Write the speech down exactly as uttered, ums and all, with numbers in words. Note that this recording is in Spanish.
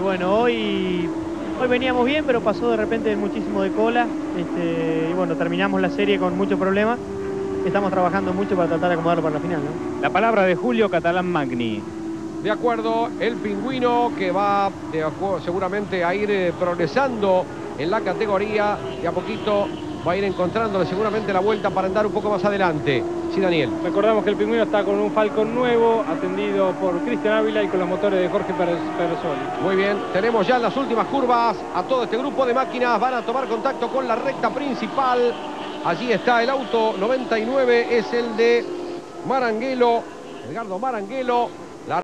bueno, hoy, hoy veníamos bien, pero pasó de repente muchísimo de cola. Este, y bueno, terminamos la serie con muchos problemas. Estamos trabajando mucho para tratar de acomodarlo para la final, ¿no? La palabra de Julio Catalán Magni. De acuerdo, el Pingüino que va de acuerdo, seguramente a ir eh, progresando en la categoría. De a poquito va a ir encontrándole seguramente la vuelta para andar un poco más adelante. Sí, Daniel. Recordamos que el Pingüino está con un Falcon nuevo, atendido por Cristian Ávila y con los motores de Jorge Persoli. Muy bien, tenemos ya en las últimas curvas a todo este grupo de máquinas. Van a tomar contacto con la recta principal. Allí está el auto noventa y nueve, es el de Maranguelo, Edgardo Maranguelo.